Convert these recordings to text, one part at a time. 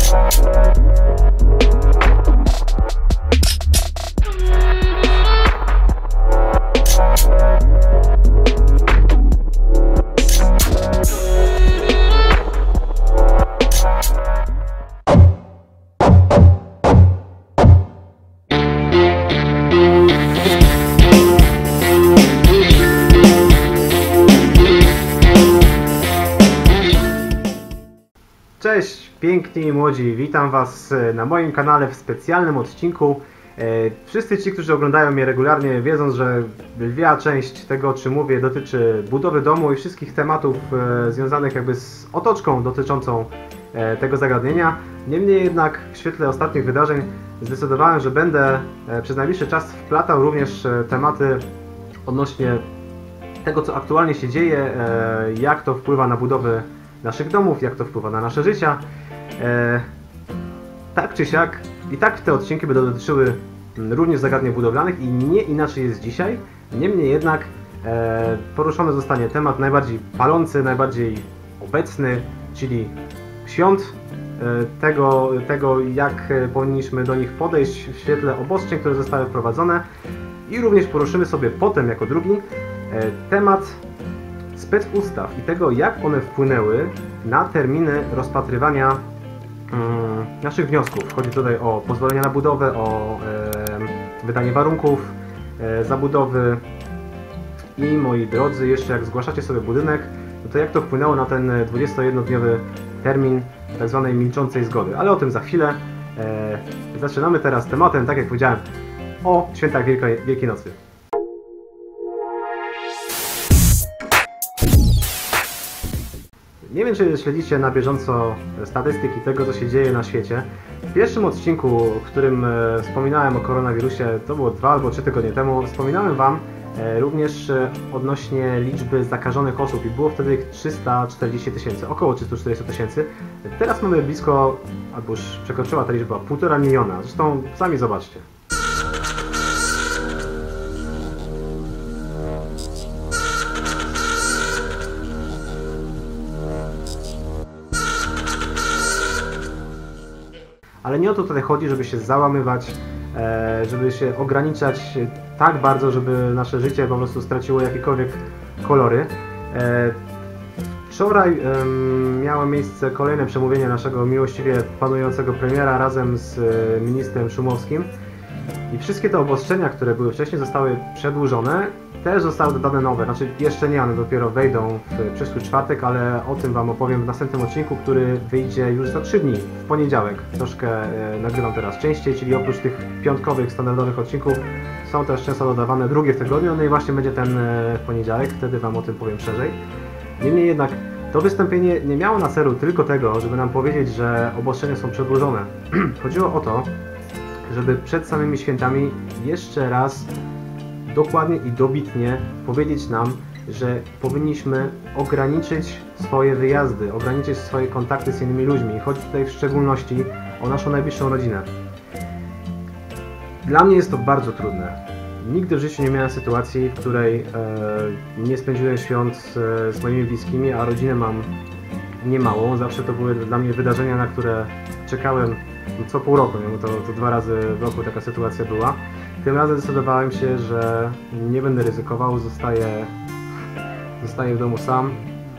Cześć piękni i młodzi, witam Was na moim kanale w specjalnym odcinku. Wszyscy ci, którzy oglądają mnie regularnie, wiedzą, że lwia część tego, o czym mówię, dotyczy budowy domu i wszystkich tematów związanych jakby z otoczką dotyczącą tego zagadnienia. Niemniej jednak w świetle ostatnich wydarzeń zdecydowałem, że będę przez najbliższy czas wplatał również tematy odnośnie tego, co aktualnie się dzieje, jak to wpływa na budowę naszych domów, jak to wpływa na nasze życia. Tak czy siak, i tak te odcinki będą dotyczyły również zagadnień budowlanych i nie inaczej jest dzisiaj. Niemniej jednak poruszony zostanie temat najbardziej palący, najbardziej obecny, czyli świąt, tego jak powinniśmy do nich podejść w świetle obostrzeń, które zostały wprowadzone, i również poruszymy sobie potem jako drugi temat specustaw i tego, jak one wpłynęły na terminy rozpatrywania naszych wniosków. Chodzi tutaj o pozwolenia na budowę, o wydanie warunków zabudowy i, moi drodzy, jeszcze jak zgłaszacie sobie budynek, no to jak to wpłynęło na ten 21-dniowy termin tak zwanej milczącej zgody. Ale o tym za chwilę. Zaczynamy teraz tematem, tak jak powiedziałem, o świętach Wielkiej Nocy. Nie wiem, czy śledzicie na bieżąco statystyki tego, co się dzieje na świecie. W pierwszym odcinku, w którym wspominałem o koronawirusie, to było 2 albo 3 tygodnie temu, wspominałem Wam również odnośnie liczby zakażonych osób i było wtedy 340 000, około 340 000. Teraz mamy blisko, albo już przekroczyła ta liczba, 1,5 miliona. Zresztą sami zobaczcie. Ale nie o to tutaj chodzi, żeby się załamywać, żeby się ograniczać tak bardzo, żeby nasze życie po prostu straciło jakiekolwiek kolory. Wczoraj miało miejsce kolejne przemówienie naszego miłościwie panującego premiera razem z ministrem Szumowskim i wszystkie te obostrzenia, które były wcześniej, zostały przedłużone. Też zostały dodane nowe, znaczy jeszcze nie, one dopiero wejdą w przyszły czwartek, ale o tym Wam opowiem w następnym odcinku, który wyjdzie już za 3 dni, w poniedziałek. Troszkę nagrywam teraz częściej, czyli oprócz tych piątkowych, standardowych odcinków są też często dodawane drugie w tygodniu, no i właśnie będzie ten w poniedziałek, wtedy Wam o tym powiem szerzej. Niemniej jednak to wystąpienie nie miało na celu tylko tego, żeby nam powiedzieć, że obostrzenia są przedłużone. Chodziło o to, żeby przed samymi świętami jeszcze raz dokładnie i dobitnie powiedzieć nam, że powinniśmy ograniczyć swoje wyjazdy, ograniczyć swoje kontakty z innymi ludźmi. Chodzi tutaj w szczególności o naszą najbliższą rodzinę. Dla mnie jest to bardzo trudne. Nigdy w życiu nie miałem sytuacji, w której nie spędziłem świąt z moimi bliskimi, a rodzinę mam niemałą. Zawsze to były dla mnie wydarzenia, na które czekałem co pół roku, nie? Bo to 2 razy w roku taka sytuacja była. Tym razem zdecydowałem się, że nie będę ryzykował, zostaję w domu sam.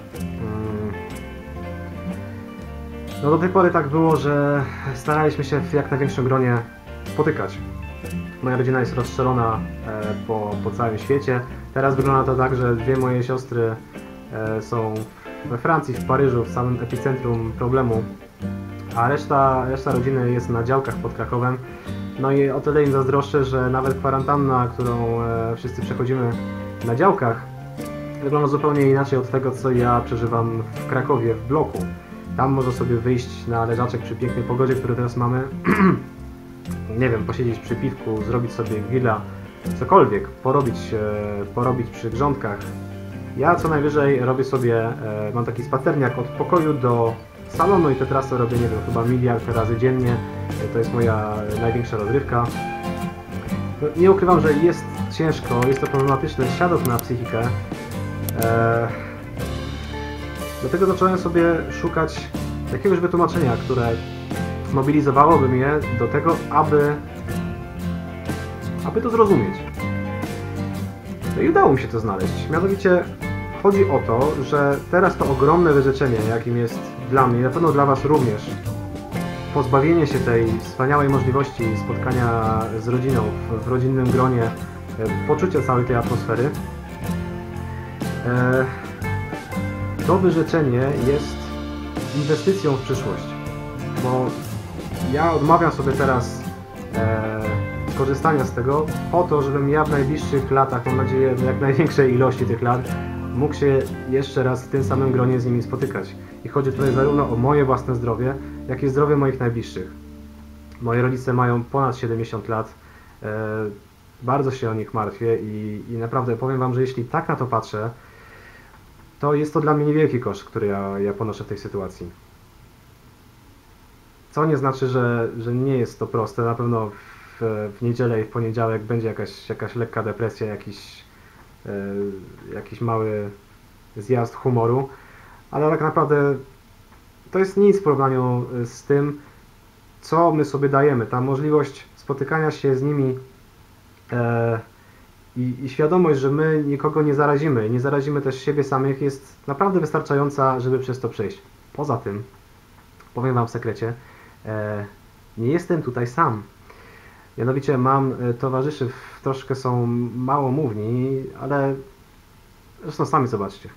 No do tej pory tak było, że staraliśmy się w jak największym gronie spotykać. Moja rodzina jest rozstrzelona po całym świecie. Teraz wygląda to tak, że 2 moje siostry są we Francji, w Paryżu, w samym epicentrum problemu, a reszta rodziny jest na działkach pod Krakowem. No i o tyle im zazdroszczę, że nawet kwarantanna, którą wszyscy przechodzimy na działkach, wygląda zupełnie inaczej od tego, co ja przeżywam w Krakowie, w bloku. Tam można sobie wyjść na leżaczek przy pięknej pogodzie, którą teraz mamy. Nie wiem, posiedzieć przy piwku, zrobić sobie grilla, cokolwiek, porobić przy grządkach. Ja co najwyżej robię sobie, mam taki spacerniak od pokoju do salonu i tę trasę robię, nie wiem, chyba 1 miliard razy dziennie. To jest moja największa rozrywka. Nie ukrywam, że jest ciężko, jest to problematyczne, siada to na psychikę. Dlatego zacząłem sobie szukać jakiegoś wytłumaczenia, które mobilizowałoby mnie do tego, aby to zrozumieć. No i udało mi się to znaleźć. Mianowicie chodzi o to, że teraz to ogromne wyrzeczenie, jakim jest dla mnie, na pewno dla Was również, pozbawienie się tej wspaniałej możliwości spotkania z rodziną w rodzinnym gronie, poczucia całej tej atmosfery, to wyrzeczenie jest inwestycją w przyszłość, bo ja odmawiam sobie teraz korzystania z tego po to, żebym ja w najbliższych latach, mam nadzieję w jak największej ilości tych lat, mógł się jeszcze raz w tym samym gronie z nimi spotykać. I chodzi tutaj zarówno o moje własne zdrowie, jak i zdrowie moich najbliższych. Moi rodzice mają ponad 70 lat, bardzo się o nich martwię i naprawdę powiem Wam, że jeśli tak na to patrzę, to jest to dla mnie niewielki koszt, który ja ponoszę w tej sytuacji. Co nie znaczy, że nie jest to proste. Na pewno w niedzielę i w poniedziałek będzie jakaś lekka depresja, jakiś mały zjazd humoru, ale tak naprawdę to jest nic w porównaniu z tym, co my sobie dajemy. Ta możliwość spotykania się z nimi i świadomość, że my nikogo nie zarazimy też siebie samych, jest naprawdę wystarczająca, żeby przez to przejść. Poza tym, powiem Wam w sekrecie, nie jestem tutaj sam. Mianowicie mam towarzyszy, troszkę są małomówni, ale zresztą sami zobaczcie.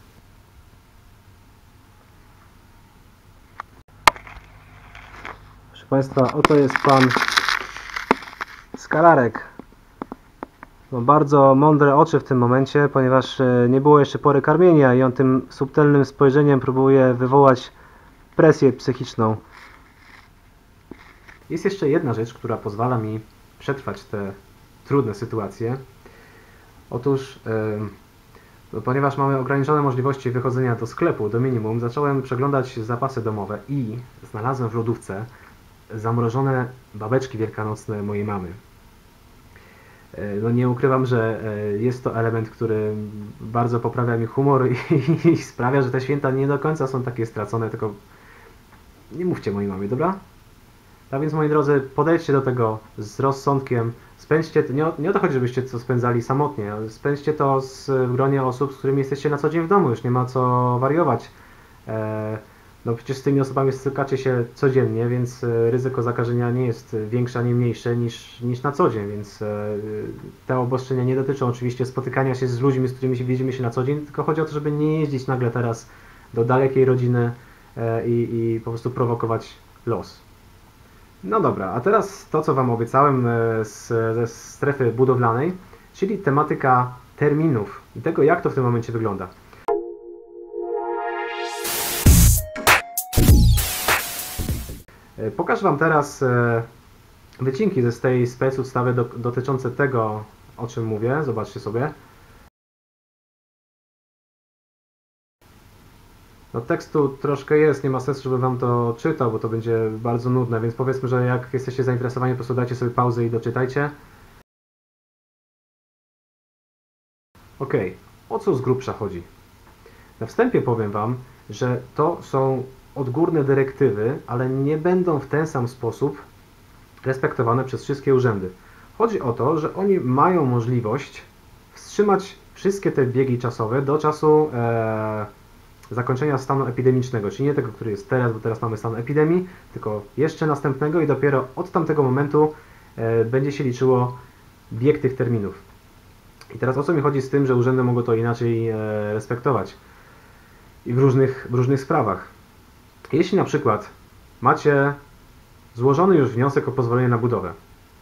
Proszę Państwa, oto jest Pan Skalarek. Ma bardzo mądre oczy w tym momencie, ponieważ nie było jeszcze pory karmienia i on tym subtelnym spojrzeniem próbuje wywołać presję psychiczną. Jest jeszcze jedna rzecz, która pozwala mi przetrwać te trudne sytuacje. Otóż, ponieważ mamy ograniczone możliwości wychodzenia do sklepu do minimum, zacząłem przeglądać zapasy domowe i znalazłem w lodówce zamrożone babeczki wielkanocne mojej mamy. No nie ukrywam, że jest to element, który bardzo poprawia mi humor i sprawia, że te święta nie do końca są takie stracone, tylko nie mówcie mojej mamie, dobra? Tak więc, moi drodzy, podejdźcie do tego z rozsądkiem, spędźcie, nie o to chodzi, żebyście to spędzali samotnie, ale spędźcie to w gronie osób, z którymi jesteście na co dzień w domu, już nie ma co wariować. No przecież z tymi osobami stykacie się codziennie, więc ryzyko zakażenia nie jest większe ani mniejsze niż na co dzień, więc te obostrzenia nie dotyczą oczywiście spotykania się z ludźmi, z którymi widzimy się na co dzień, tylko chodzi o to, żeby nie jeździć nagle teraz do dalekiej rodziny i po prostu prowokować los. No dobra, a teraz to, co Wam obiecałem ze strefy budowlanej, czyli tematyka terminów i tego, jak to w tym momencie wygląda. Pokażę Wam teraz wycinki ze tej specustawy dotyczące tego, o czym mówię. Zobaczcie sobie. No tekstu troszkę jest, nie ma sensu, żeby Wam to czytał, bo to będzie bardzo nudne, więc powiedzmy, że jak jesteście zainteresowani, po prostu dajcie sobie pauzę i doczytajcie. Ok, o co z grubsza chodzi? Na wstępie powiem Wam, że to są odgórne dyrektywy, ale nie będą w ten sam sposób respektowane przez wszystkie urzędy. Chodzi o to, że oni mają możliwość wstrzymać wszystkie te biegi czasowe do czasu zakończenia stanu epidemicznego, czyli nie tego, który jest teraz, bo teraz mamy stan epidemii, tylko jeszcze następnego i dopiero od tamtego momentu będzie się liczyło bieg tych terminów. I teraz o co mi chodzi z tym, że urzędy mogą to inaczej respektować i w różnych sprawach. Jeśli na przykład macie złożony już wniosek o pozwolenie na budowę,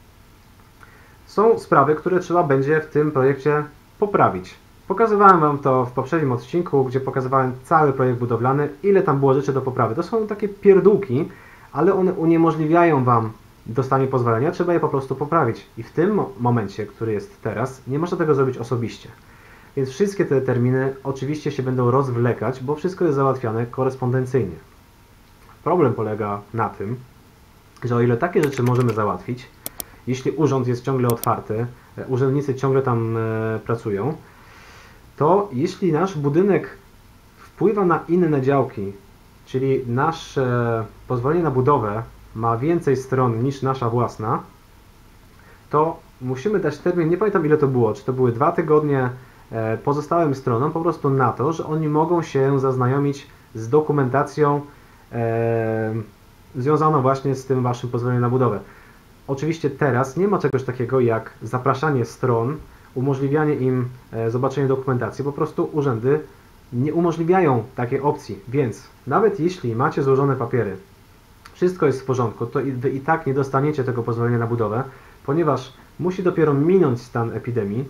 są sprawy, które trzeba będzie w tym projekcie poprawić. Pokazywałem Wam to w poprzednim odcinku, gdzie pokazywałem cały projekt budowlany, ile tam było rzeczy do poprawy. To są takie pierdółki, ale one uniemożliwiają Wam dostanie pozwolenia, trzeba je po prostu poprawić. I w tym momencie, który jest teraz, nie można tego zrobić osobiście. Więc wszystkie te terminy oczywiście się będą rozwlekać, bo wszystko jest załatwiane korespondencyjnie. Problem polega na tym, że o ile takie rzeczy możemy załatwić, jeśli urząd jest ciągle otwarty, urzędnicy ciągle tam pracują, to jeśli nasz budynek wpływa na inne działki, czyli nasze pozwolenie na budowę ma więcej stron niż nasza własna, to musimy dać termin, nie pamiętam ile to było, czy to były 2 tygodnie pozostałym stronom po prostu na to, że oni mogą się zaznajomić z dokumentacją związaną właśnie z tym waszym pozwoleniem na budowę. Oczywiście teraz nie ma czegoś takiego jak zapraszanie stron, umożliwianie im zobaczenia dokumentacji, po prostu urzędy nie umożliwiają takiej opcji, więc nawet jeśli macie złożone papiery, wszystko jest w porządku, to wy i tak nie dostaniecie tego pozwolenia na budowę, ponieważ musi dopiero minąć stan epidemii,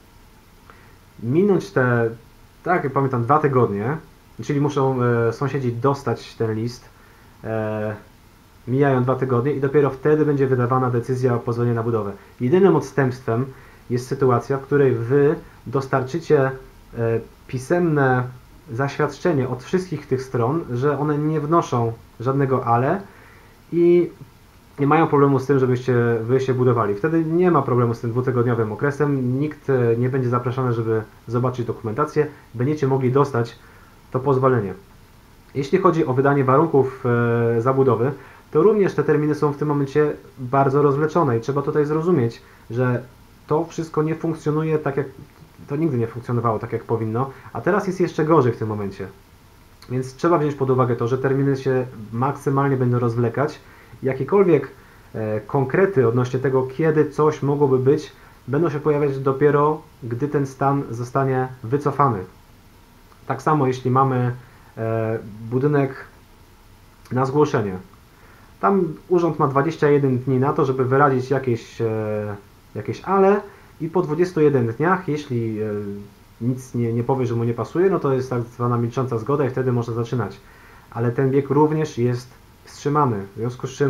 minąć te, tak jak pamiętam, 2 tygodnie, czyli muszą sąsiedzi dostać ten list, mijają 2 tygodnie i dopiero wtedy będzie wydawana decyzja o pozwoleniu na budowę. Jedynym odstępstwem jest sytuacja, w której wy dostarczycie pisemne zaświadczenie od wszystkich tych stron, że one nie wnoszą żadnego ale i nie mają problemu z tym, żebyście wy się budowali. Wtedy nie ma problemu z tym 2-tygodniowym okresem, nikt nie będzie zapraszany, żeby zobaczyć dokumentację, będziecie mogli dostać to pozwolenie. Jeśli chodzi o wydanie warunków zabudowy, to również te terminy są w tym momencie bardzo rozwleczone i trzeba tutaj zrozumieć, że to wszystko nie funkcjonuje tak jak, to nigdy nie funkcjonowało tak jak powinno, a teraz jest jeszcze gorzej w tym momencie. Więc trzeba wziąć pod uwagę to, że terminy się maksymalnie będą rozwlekać. Jakiekolwiek konkrety odnośnie tego, kiedy coś mogłoby być, będą się pojawiać dopiero, gdy ten stan zostanie wycofany. Tak samo jeśli mamy budynek na zgłoszenie. Tam urząd ma 21 dni na to, żeby wyrazić jakieś ale i po 21 dniach, jeśli nic nie powie, że mu nie pasuje, no to jest tak zwana milcząca zgoda i wtedy można zaczynać. Ale ten bieg również jest wstrzymany, w związku z czym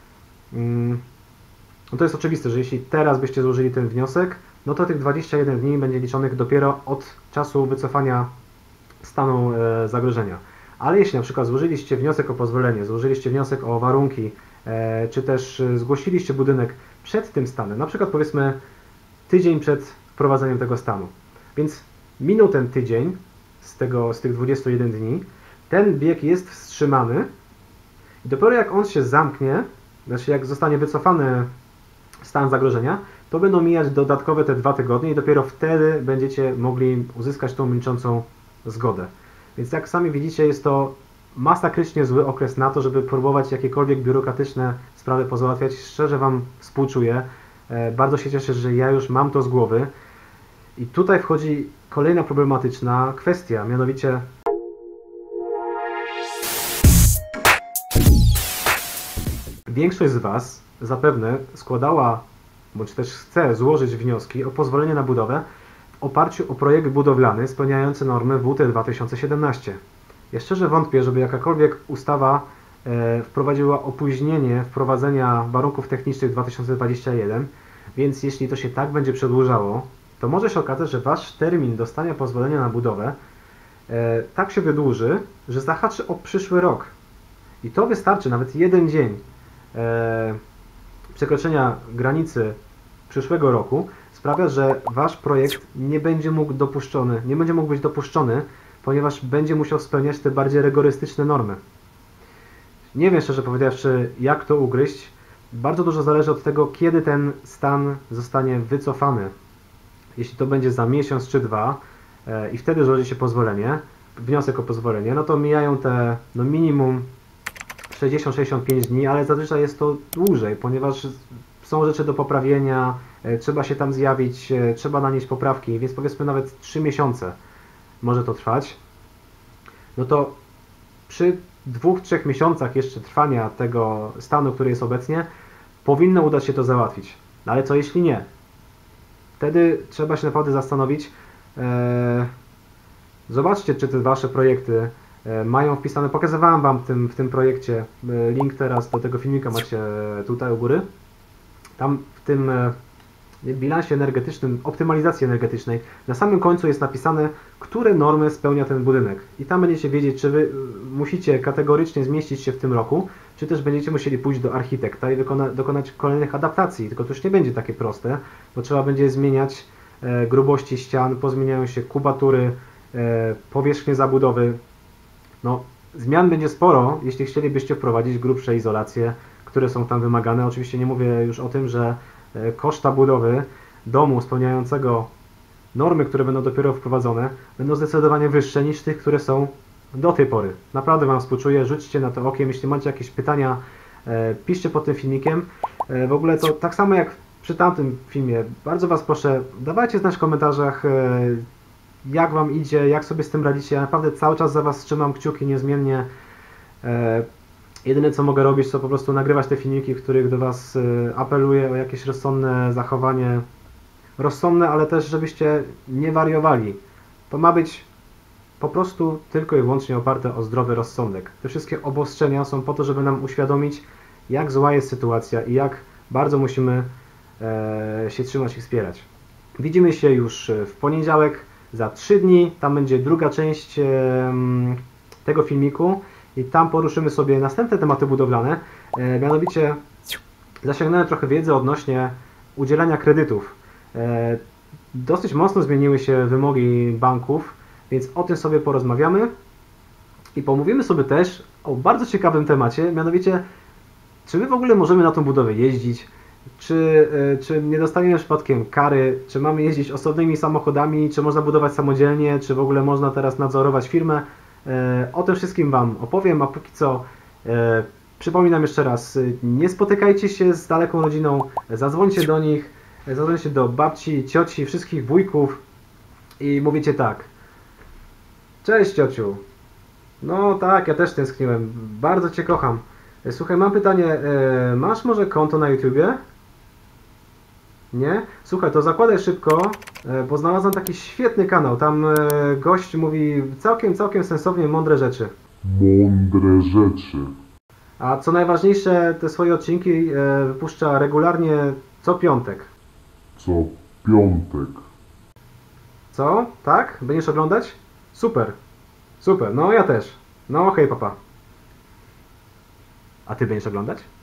no to jest oczywiste, że jeśli teraz byście złożyli ten wniosek, no to tych 21 dni będzie liczonych dopiero od czasu wycofania stanu zagrożenia. Ale jeśli na przykład złożyliście wniosek o pozwolenie, złożyliście wniosek o warunki, czy też zgłosiliście budynek przed tym stanem, na przykład powiedzmy tydzień przed wprowadzeniem tego stanu, więc minął ten tydzień z tych 21 dni, ten bieg jest wstrzymany i dopiero jak on się zamknie, znaczy jak zostanie wycofany stan zagrożenia, to będą mijać dodatkowe te 2 tygodnie i dopiero wtedy będziecie mogli uzyskać tą milczącą zgodę. Więc jak sami widzicie, jest to masakrycznie zły okres na to, żeby próbować jakiekolwiek biurokratyczne sprawy pozałatwiać. Szczerze Wam współczuję. Bardzo się cieszę, że ja już mam to z głowy. I tutaj wchodzi kolejna problematyczna kwestia, mianowicie większość z Was zapewne składała, bądź też chce złożyć wnioski o pozwolenie na budowę w oparciu o projekt budowlany spełniający normy WT 2017. Ja szczerze wątpię, żeby jakakolwiek ustawa wprowadziła opóźnienie wprowadzenia warunków technicznych 2021, więc jeśli to się tak będzie przedłużało, to może się okazać, że Wasz termin dostania pozwolenia na budowę tak się wydłuży, że zahaczy o przyszły rok. I to wystarczy, nawet jeden dzień przekroczenia granicy przyszłego roku sprawia, że Wasz projekt nie będzie mógł być dopuszczony, ponieważ będzie musiał spełniać te bardziej rygorystyczne normy. Nie wiem, szczerze powiedziawszy, jak to ugryźć. Bardzo dużo zależy od tego, kiedy ten stan zostanie wycofany. Jeśli to będzie za miesiąc czy 2 i wtedy złoży się pozwolenie, wniosek o pozwolenie, no to mijają te minimum 60-65 dni, ale zazwyczaj jest to dłużej, ponieważ są rzeczy do poprawienia, trzeba się tam zjawić, trzeba nanieść poprawki, więc powiedzmy nawet 3 miesiące może to trwać. No to przy 2-3 miesiącach jeszcze trwania tego stanu, który jest obecnie, powinno udać się to załatwić. No ale co jeśli nie? Wtedy trzeba się naprawdę zastanowić. Zobaczcie, czy te Wasze projekty mają wpisane, pokazywałem Wam w tym projekcie, link teraz do tego filmika macie tutaj u góry. Tam w tym bilansie energetycznym, optymalizacji energetycznej, na samym końcu jest napisane, które normy spełnia ten budynek. I tam będziecie wiedzieć, czy Wy musicie kategorycznie zmieścić się w tym roku, czy też będziecie musieli pójść do architekta i dokonać kolejnych adaptacji. Tylko to już nie będzie takie proste, bo trzeba będzie zmieniać grubości ścian, pozmieniają się kubatury, powierzchnie zabudowy. No, zmian będzie sporo, jeśli chcielibyście wprowadzić grubsze izolacje, które są tam wymagane. Oczywiście nie mówię już o tym, że koszta budowy domu spełniającego normy, które będą dopiero wprowadzone, będą zdecydowanie wyższe niż tych, które są do tej pory. Naprawdę Wam współczuję, rzućcie na to okiem, jeśli macie jakieś pytania, piszcie pod tym filmikiem. W ogóle to tak samo jak przy tamtym filmie, bardzo Was proszę, dawajcie znać w komentarzach, jak Wam idzie, jak sobie z tym radzicie. Ja naprawdę cały czas za Was trzymam kciuki niezmiennie. Jedyne co mogę robić, to po prostu nagrywać te filmiki, w których do Was apeluję o jakieś rozsądne zachowanie. Rozsądne, ale też żebyście nie wariowali. To ma być po prostu tylko i wyłącznie oparte o zdrowy rozsądek. Te wszystkie obostrzenia są po to, żeby nam uświadomić, jak zła jest sytuacja i jak bardzo musimy się trzymać i wspierać. Widzimy się już w poniedziałek, za 3 dni. Tam będzie druga część tego filmiku i tam poruszymy sobie następne tematy budowlane. Mianowicie zasięgnąłem trochę wiedzy odnośnie udzielania kredytów. Dosyć mocno zmieniły się wymogi banków, więc o tym sobie porozmawiamy i pomówimy sobie też o bardzo ciekawym temacie, mianowicie czy my w ogóle możemy na tą budowę jeździć, czy nie dostaniemy przypadkiem kary, czy mamy jeździć osobnymi samochodami, czy można budować samodzielnie, czy w ogóle można teraz nadzorować firmę. O tym wszystkim Wam opowiem, a póki co przypominam jeszcze raz, nie spotykajcie się z daleką rodziną, zadzwońcie do nich, zadzwońcie do babci, cioci, wszystkich wujków i mówicie tak: cześć ciociu, no tak, ja też tęskniłem, bardzo Cię kocham. Słuchaj, mam pytanie, masz może konto na YouTubie? Nie? Słuchaj, to zakładaj szybko, bo znalazłem taki świetny kanał, tam gość mówi całkiem sensownie mądre rzeczy. Mądre rzeczy. A co najważniejsze, te swoje odcinki wypuszcza regularnie co piątek. Co piątek. Co? Tak? Będziesz oglądać? Super. Super, no ja też. No hej papa. A ty będziesz oglądać?